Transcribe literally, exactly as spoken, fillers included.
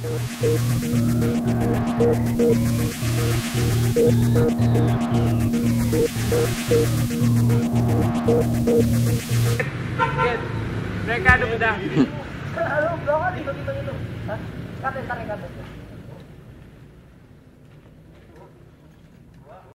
Mereka ada udah. Halo, belakang itu gitu gitu. Hah? Kate, tarik kate.